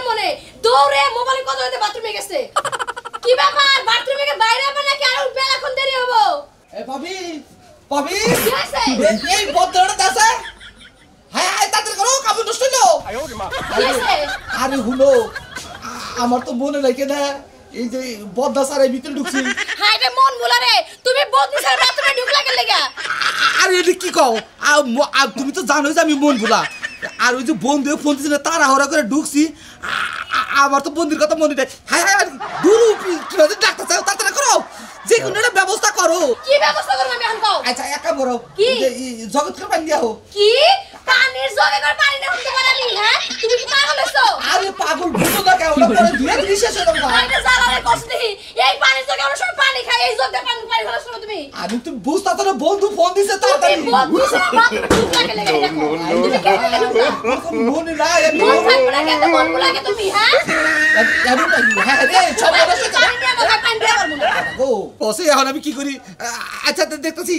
মনে দৌড়ে মোবাইলে কথা হইতে বাথরুমে গেছে কি ব্যাপার বাথরুমে কে বাইরে হবে নাকি আর বেলা এখন দেরি হবো এ ভাবি ভাবি কি আছে এই বদলটা দাসে হ্যাঁ হ্যাঁ তাড়াতাড়ি করো কাপড় নষ্ট হলো কি আছে আরে হুনো আমার তো মনে লাগে না এই যে বদলা সারে ভিতরে ঢুকছি হাই রে মন ভুলা রে তুমি বদলি স্যার বাথরুমে ঢুকলা কেন লাগা আরে এটা কি কও তুমি তো জানোই যে আমি মন ভুলা আর ওই যে বন্ধু ফোন দিছিল তাড়াহুড়া করে ঢুকছি আমার তো বন্ধুর কথা মনে নেই হ্যাঁ হ্যাঁ দুরু কি ডাক্তার চাও তাড়াতাড়ি করো যে কোনো একটা ব্যবস্থা করো কি ব্যবস্থা করব আমি এখন কও আচ্ছা এক কাম করো কি জগৎ করে পানি দাও কি পানির জগে করে পানি না হতে পারে আমি হ্যাঁ তুমি কি পাগল হইছো আরে পাগল বুঝো না কেন ওটা পরে দুই দিন শেষ হয়ে যাবে আরে জালারে কষ্ট দেখি এই পানির জগে আমরা সব পানি খাই এই জগে পানি পানি খরচ করো তুমি আমি তো বুঝতা তো বন্ধু ফোন দিছে তাড়াতাড়ি বন্ধু স্যার বাথরুমে ঢুকলা কেন লাগা দেখো তুমি কেন ঢুকলা মনে নাই আমি মন থাকবে না কেন মন ভুলা কে তুমি হ্যাঁ হ্যাঁ রে সব বড় পানি দিয়ে আমাকে পানি দিয়ে পারবো না ও বসে এখন আমি কি করি আচ্ছা দেখতেছি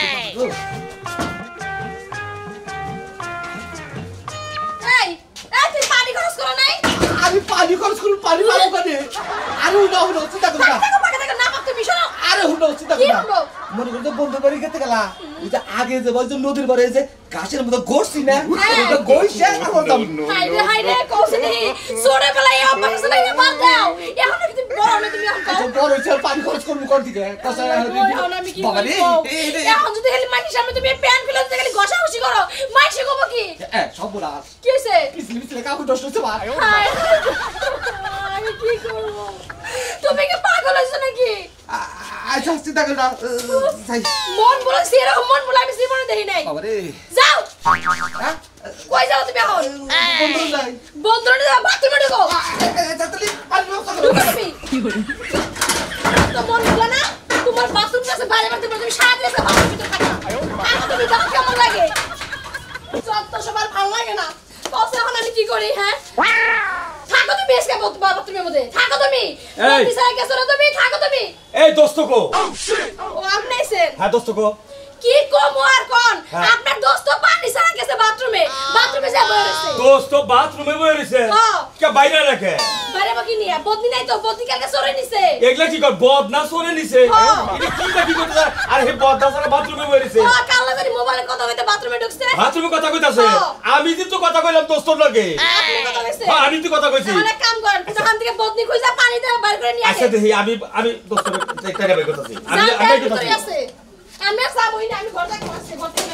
এই তুই পানি খরচ করো নাই আমি পানি খরচ করব পানি পাবো কেন আরে হুনো চিন্তা করো না টাকা না পাক তুমি শোনো আরে হুনো চিন্তা করো না মনে করো বন্ধু বাড়ি গেতে গেলা ওই যে আগে যে বল যে নদীর পারে যে গাছের মধ্যে গড়ছি না ওটা গইছে আর বলতাম হাই রে কৌশলী সোরে বেলা এই অভ্যাস নাই বাদ দাও এখন কি তুমি বড় না তুমি এখন বড় হইছে পানি খরচ করব কোন দিকে কথা আমি কি বাবা রে এখন যদি হেলি মাইকি সামনে তুমি প্যান ফেলে দিতে গেলে ঘষাঘষি করো মাইকি কব কি সব বলা কি হইছে পিছলে কাপড় নষ্ট হচ্ছে বা আমি কি করব তুমি কি পাগল হইছো নাকি আচ্ছা চিন্তা করো না মন বলে সেরকম মন বলে আমি জীবনে দেখি নাই বাবা রে যাও কই যাও তুমি এখন বন্ধু নাই বন্ধু না বাথরুমে ঢুকো তাড়াতাড়ি পানি ব্যবস্থা করো ঢুকো তুমি তো মন বলে না তোমার বাথরুম কাছে বাইরে বাইরে তুমি সারা দিন বাথরুমের ভিতরে থাকো এখন তুমি দেখো কেমন লাগে যত সবার ভালো লাগে না কষ্ট এখন আমি কি করি হ্যাঁ থাকো তুমি এসকে বাথরুমের মধ্যে থাকো তুমি বন্ধু সারা গেছো না তুমি থাকো তুমি এই দোস্ত কো ও আপনি এসেন হ্যাঁ দোস্ত কো কি কম আর কোন আপনার দোস্ত পানি সারা গেছে বাথরুমে যা বসে আছে দোস্ত বাথরুমে বসে রইছে কে বাইরে রাখে বাইরে বাকি নিয়া বদনি নাই তো বদনি কালকে সরে নিছে এগলা কি কর বদ না সরে নিছে এটা কি করতে আর হে বদ না সারা বাথরুমে বসে রইছে কাল্লা করে মোবাইলে কথা কইতে বাথরুমে ঢুকছে বাথরুমে কথা কইতাছে আমি তো কথা কইলাম দোস্তর লগে আপনি কথা কইছে আমি তো কথা কইছি অনেক কাম করেন ওখান থেকে বদনি কইছা পানি দিয়ে বাইরে করে নিয়ে আচ্ছা দেখি আমি দোস্তর টাকা বের করতেছি আমি কইতাছি আমি সাবই না আমি ঘর থেকে আসছে ঘর থেকে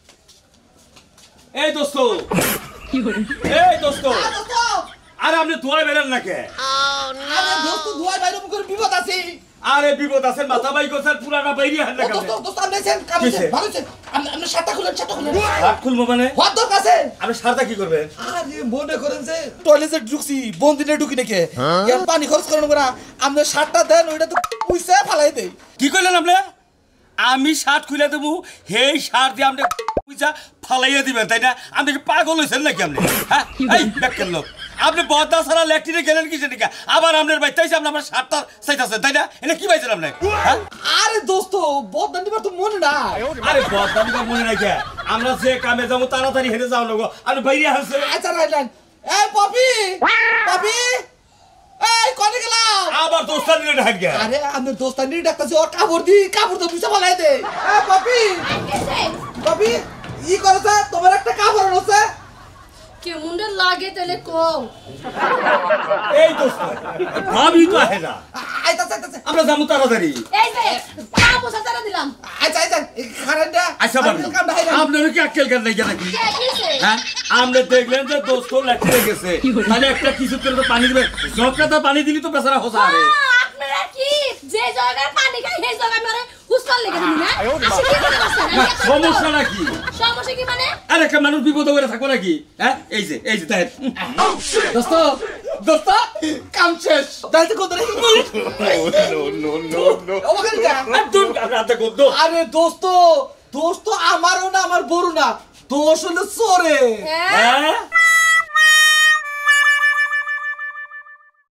এই দোস্ত কি করে এই দোস্ত আরে আপনি ধোয়া বেরেন না কে আরে দোস্ত ধোয়া বাইরে মুখের বিপদ আছে আরে বিপদ আছে মাথা বাই কোসার পুরানা বাইরে হাত লাগা দোস্ত আপনি আছেন কামছে ভালো আছেন আপনি শার্টটা খুলেন হাত খুলবো মানে হাত দরকার আছে আপনি শার্টটা কি করবেন আরে মনে করেন যে টয়লেটে ঢুকছি বন্দিনে ঢুকি নাকি এর পানি খরচ করেন না আপনি শার্টটা দেন ওইটা তো পয়সা ফালাই দেই কি কইলেন আপনি আমি শার্ট খুলে দেবো হেই শার্ট দিয়ে আপনি পয়সা ফালাইয়া দিবেন তাই না আপনি কি পাগল হয়েছেন নাকি আপনি হ্যাঁ এই ব্যাকের লোক আপনি বদা সারা লেকটিনে গেলেন কিসে নাকি আবার আপনার বাইতে এসে আপনি আমার শার্টটা চাইতেছেন তাই না এটা কি পাইছেন আপনি হ্যাঁ আরে দোস্ত বদনা নিবার তো মনে না আরে বদনা নিবার মনে নাই কে আমরা যে কামে যাবো তাড়াতাড়ি হেঁটে যাও লাগো আপনি বাইরে আসছে আচ্ছা রাইলান এই পপি পপি এই কোনে গেলা আবার দোস্তানি রে হাট গয়া আরে আমি দোস্তানি ডাকতাছি ওর কাপড় তো পয়সা ফালাই দে এই পপি পপি ই করছ তোমার একটা কাপড় আছে কে মুন্ডে লাগে তেলে কম এই দোস্ত ভাবি তো আহে না আইতা আমরা যাবো তাড়াতাড়ি এই যে পা পোছা তারা দিলাম আচ্ছা খারানটা আচ্ছা বাবু আপনারা কি আক্কেল কেন নাই নাকি হ্যাঁ আমরা দেখলেন যে দোস্ত লেখতে গেছে তাহলে একটা কিছু করে তো পানি দিবে জগটা পানি দিলি তো বেচারা হোসা আরে আপনারা কি যে জায়গায় পানি খাই সেই জায়গায় মারে হুসকাল লেগে দিন না আসলে কি করতে পারছেন সমস্যা নাকি সমস্যা কি মানে আরে একটা মানুষ বিপদে পড়ে থাকবে নাকি হ্যাঁ এই যে তাই দোস্ত কাম শেষ দাইতে কত রে নো ওখানে যা আরে দোস্ত আমারও না আমার বড় না দোষ হলো চোরে হ্যাঁ